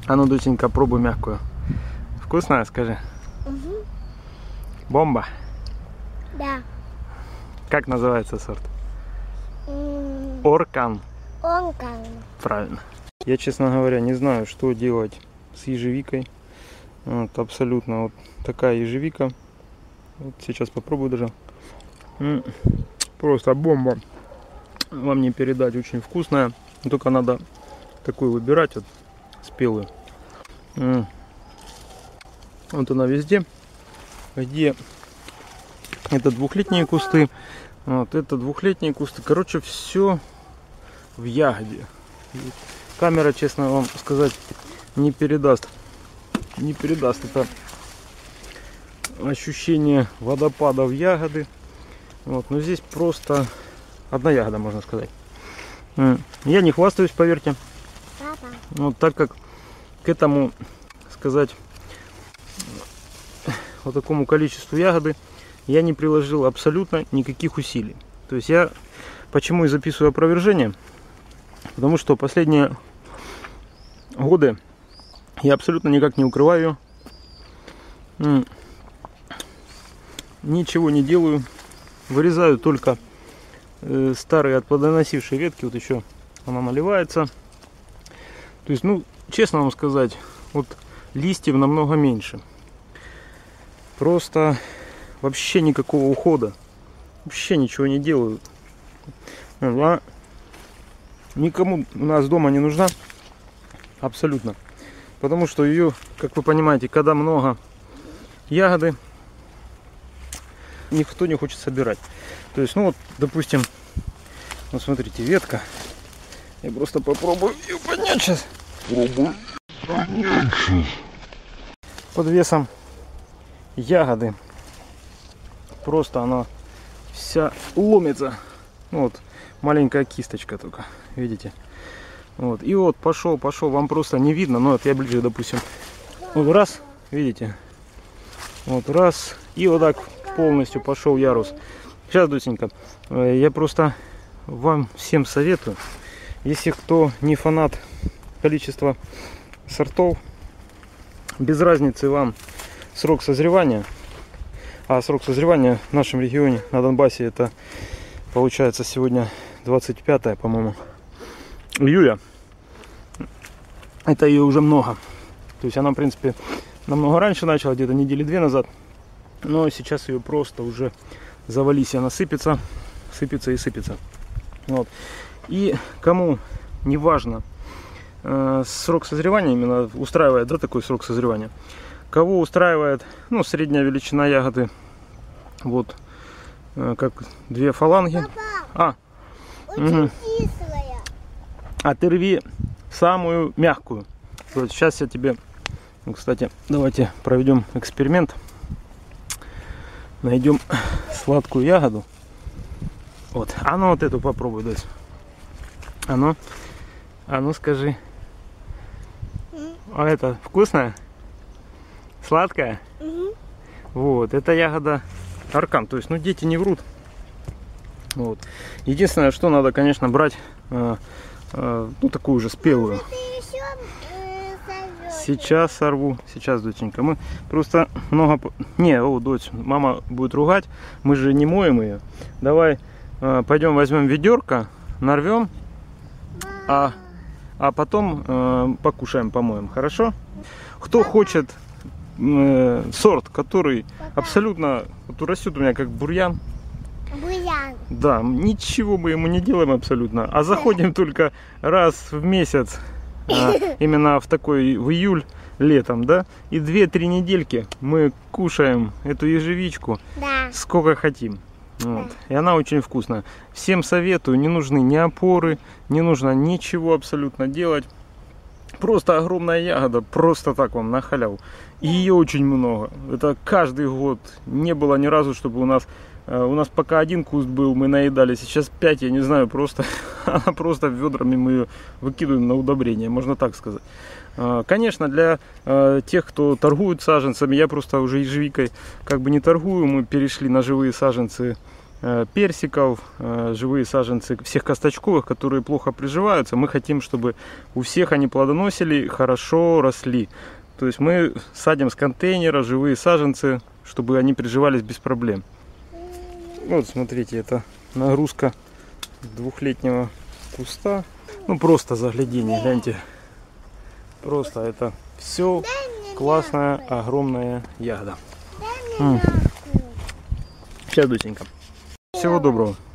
А ну, доченька, пробуй мягкую. Вкусная, скажи? Угу. Бомба. Да. Как называется сорт? Оркан. Оркан. Правильно. Я, честно говоря, не знаю, что делать с ежевикой. Вот, абсолютно вот такая ежевика. Вот сейчас попробую даже. Просто бомба. Вам не передать, очень вкусная. Только надо такую выбирать, вот, спелую. Вот она везде. Где это двухлетние кусты. Вот это двухлетние кусты. Короче, все в ягоде. Камера, честно вам сказать, не передаст это ощущение водопада в ягоды. Вот, но здесь просто одна ягода, можно сказать. Я не хвастаюсь, поверьте. Папа. Вот, так как к этому, сказать, вот такому количеству ягоды я не приложил абсолютно никаких усилий. То есть я почему и записываю опровержение, потому что последние годы я абсолютно никак не укрываю, ничего не делаю, вырезаю только старые отплодоносившие ветки. Вот еще она наливается. То есть, ну, честно вам сказать, вот листьев намного меньше. Просто вообще никакого ухода. Вообще ничего не делаю. Она никому у нас дома не нужна. Абсолютно. Потому что ее, как вы понимаете, когда много ягоды, никто не хочет собирать. То есть, ну вот, допустим, вот смотрите, ветка. Я просто попробую ее поднять сейчас. Под весом ягоды просто она вся ломится. Вот маленькая кисточка только, видите? Вот. И вот пошел, вам просто не видно, но вот я ближе, допустим, вот раз, видите? Вот раз, и вот так полностью пошел ярус. Сейчас, Дусенька, я просто вам всем советую, если кто не фанат количества сортов, без разницы вам срок созревания. А срок созревания в нашем регионе, на Донбассе, это получается сегодня 25, по-моему, июля. Это ее уже много. То есть она, в принципе, намного раньше начала, где-то недели 2 назад. Но сейчас ее просто уже завались, она сыпется, сыпется и сыпется. Вот. И кому не важно срок созревания, именно устраивает, да, такой срок созревания. Кого устраивает, ну, средняя величина ягоды, вот, как 2 фаланги. Папа, очень кислая. А ты рви самую мягкую. Вот сейчас я тебе, кстати, давайте проведем эксперимент. Найдем сладкую ягоду. Вот, а ну вот эту попробуй, дать. А ну скажи. А это вкусная? Сладкая? Угу. Вот, это ягода Оркан. То есть, ну, дети не врут. Вот. Единственное, что надо, конечно, брать, ну, такую же спелую. Сейчас сорву. Сейчас, доченька. Мы просто много... Не, о, дочь, мама будет ругать. Мы же не моем ее. Давай пойдем возьмем ведерко, нарвем, а потом покушаем, помоем. Хорошо? Кто хочет сорт, который абсолютно вот, растет у меня как бурьян. Бурьян. Да, ничего мы ему не делаем абсолютно. А заходим только раз в месяц. Именно в такой, в июль, летом, да, и 2-3 недельки мы кушаем эту ежевичку, Да. сколько хотим. Вот. И она очень вкусная. Всем советую, не нужны ни опоры, не нужно ничего абсолютно делать. Просто огромная ягода, просто так вам на халяву. И ее очень много. Это каждый год. Не было ни разу, чтобы у нас пока 1 куст был, мы наедали. Сейчас 5, я не знаю, просто она просто ведрами мы ее выкидываем на удобрение, можно так сказать. Конечно, для тех, кто торгует саженцами, я просто уже ежевикой как бы не торгую. Мы перешли на живые саженцы персиков, живые саженцы всех косточковых, которые плохо приживаются. Мы хотим, чтобы у всех они плодоносили, хорошо росли. То есть мы садим с контейнера живые саженцы, чтобы они приживались без проблем. Вот смотрите, это нагрузка двухлетнего куста. Ну просто заглядение, гляньте. Просто это все классная, огромная ягода. Сейчас, доченька. Всего доброго.